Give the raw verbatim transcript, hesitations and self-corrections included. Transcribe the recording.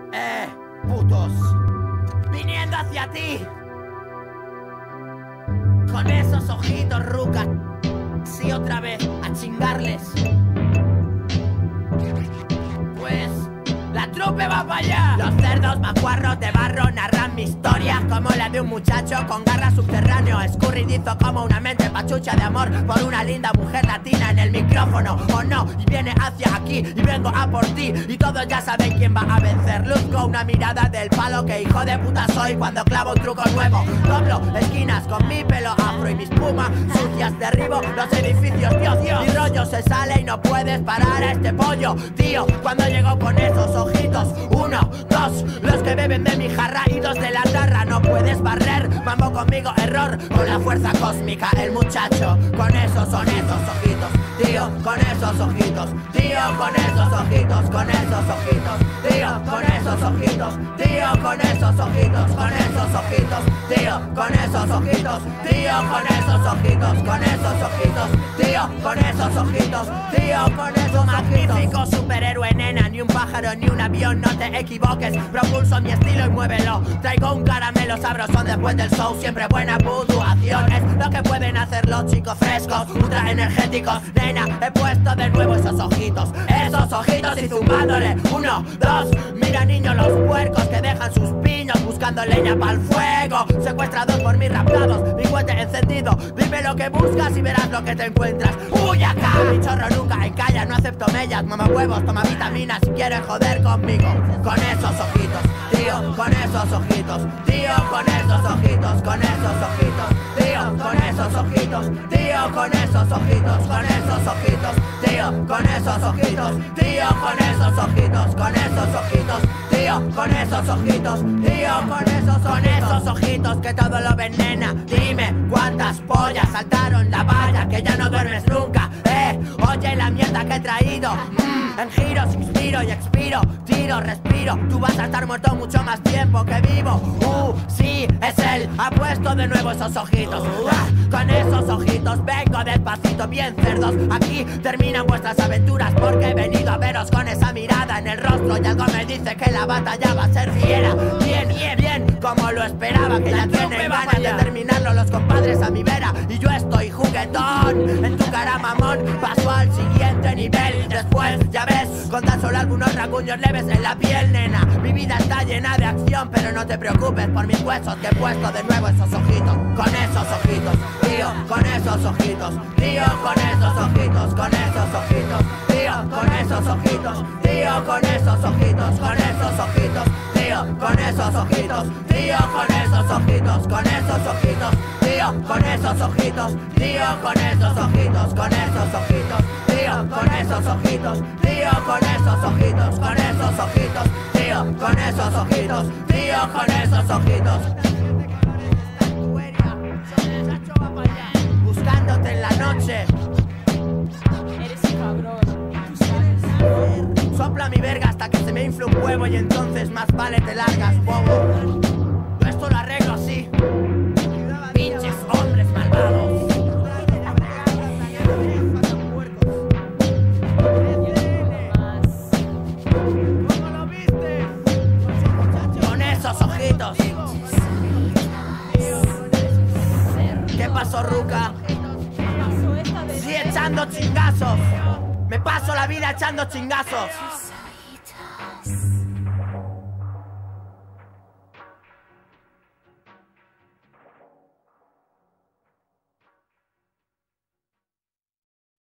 Eh, putos. Viniendo hacia ti. Con esos ojitos, ruca. Sí, otra vez, a chingarles. Pues la trupe va para allá. Los cerdos macuarros de barro narran mi historia, como la de un muchacho con garra subterráneo, escurridizo como una mente pachucha de amor por una linda mujer latina en el micrófono. O no, y viene hacia aquí y vengo a por ti, y todos ya saben quién va a vencer. Luzco una mirada del palo, que hijo de puta soy cuando clavo un truco nuevo. Doblo esquinas con mi pelo afro y mis plumas sucias, derribo los edificios. Dios, Dios, mi rollo se sale y no puedes parar a este pollo, tío. Cuando llego con esos ojitos, uno, dos, los que beben de mi jarra y dos de la tarra. No puedes barrer, mambo conmigo, error, con la fuerza cósmica, el muchacho. Con esos son esos ojitos, tío, con esos ojitos, tío, con esos ojitos, con esos ojitos, tío, con esos ojitos, tío, con esos ojitos, con esos ojitos, tío, con esos ojitos, tío, con esos ojitos, con esos ojitos, tío, con esos ojitos, tío, con esos magnífico superhéroe, nena, ni un pájaro ni un avión, no te equivoques, propulso mi estilo y muévelo. Traigo un caramelo sabroso después del show, siempre buena puntuación, es lo que pueden hacer los chicos frescos, ultra energéticos. Nena, he puesto de nuevo esos ojitos, esos ojitos y zumbándole. Uno, dos, mira niño los puercos que dejan sus piños buscando leña para el fuego, secuestrados por mis raptados, mi cohete encendido. Dime lo que buscas y verás lo que te encuentras. ¡Uy, acá! Mi chorro nunca encalla, no acepto mellas, mamá huevos, toma vitaminas si quieres joder conmigo. Con esos ojitos, tío, con esos ojitos, tío, con esos ojitos, con esos ojitos, tío, con esos ojitos, tío, con esos ojitos, con esos ojitos, tío, con esos ojitos, tío, con esos ojitos, con esos ojitos, tío, con esos ojitos, tío, con esos, con esos ojitos que todo lo venena. Dime cuántas pollas saltaron la valla, que ya no duermes nunca. Eh, oye la mierda que he traído. Mm, en giros inspiro y expiro, tiro, respiro. Tú vas a estar muerto mucho más tiempo que vivo. Uh, sí, es él. Ha puesto de nuevo esos ojitos. Ah, con esos ojitos vengo despacito, bien cerdos. Aquí terminan vuestras aventuras porque he venido a veros con esa mirada en el rostro y algo me dice que la batalla va a ser fiera. Bien, bien, bien, como lo esperaba, que ya tienen ganas de terminarlo los compadres a mi vera. Y yo estoy juguetón, en tu cara mamón, paso al siguiente nivel. Y después, ya ves, con tan solo algunos rasguños leves en la piel, nena. Mi vida está llena de acción, pero no te preocupes por mis huesos, que he puesto de nuevo esos ojitos. Con esos ojitos, tío, con esos ojitos, tío, con esos ojitos, con esos ojitos, tío, con esos ojitos, tío, con esos ojitos, con esos ojitos, tío, con esos ojitos, tío, con esos ojitos, con esos ojitos, tío, con esos ojitos, tío, con esos ojitos, con esos ojitos, tío, con esos ojitos, tío, con esos ojitos, con esos ojitos, tío, con esos ojitos, tío, con esos ojitos. Buscándote en la noche. Eres cabrón. Tú sabes. Sopla mi verga hasta que se me infla un huevo y entonces más vale te largas, bobo. Yo esto lo arreglo así. Pinches hombres malvados. ¿Cómo lo viste? Con esos ojitos. ¿Qué pasó, ruca? Sí, echando chingazos. Me paso la vida echando chingazos. Ojitos.